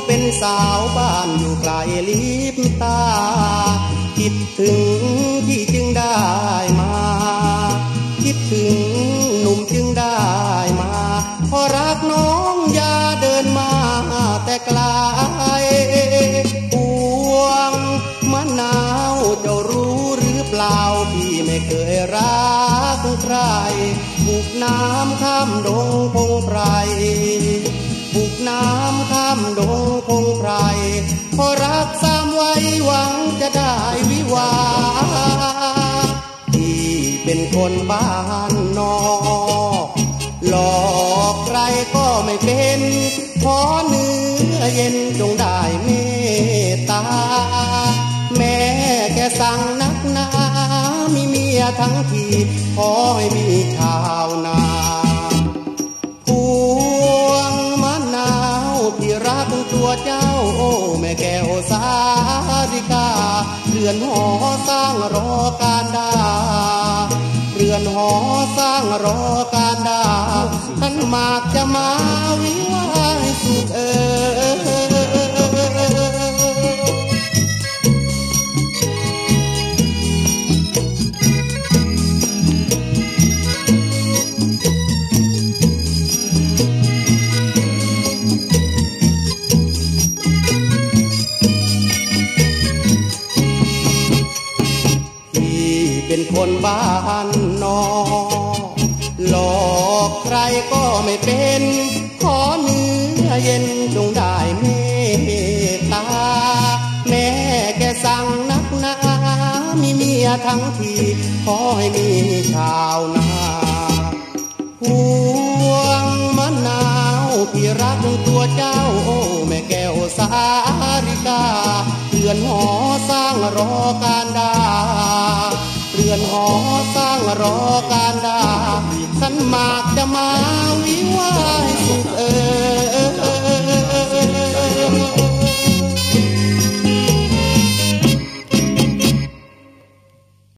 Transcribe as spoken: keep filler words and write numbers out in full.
เป็นสาวบ้านอยู่ไกลลิบตาคิดถึงที่จึงได้มาคิดถึงหนุ่มจึงได้มาเพราะรักน้องอย่าเดินมาแต่ไกลพวงมะนาวเจ้ารู้หรือเปล่าพี่ไม่เคยรักใครบุกน้ำข้ามดงพงไพรบุกน้ำข้ามดงพงไพรเพราะรักสามไว้หวังจะได้วิวาที่เป็นคนบ้านนอกหลอกใครก็ไม่เป็นขอเนื้อเย็นจงได้เมตตาแม่แกสั่งนักหนามีเมียทั้งทีขอให้มีชาวนาพวงมะนาวที่รักตัวเจ้าโอ้แม่แก้วสาริกาเรือนหอสร้างรอการดาเรือนหอสร้างรอการดาขันหมากจะมาวิวาให้สุขเอเป็นคนบ้านนอกหลอกใครก็ไม่เป็นขอเนื้อเย็นจงได้เมตตาแม่แกสั่งนักหนามีเมียทั้งทีขอให้มีชาวนาพวงมะนาวที่รักตัวเจ้าโอ้แม่แก้วสาริกาเรือนหอสร้างรอการดาเรือนหอสร้างรอการดาขันหมากจะมาวิ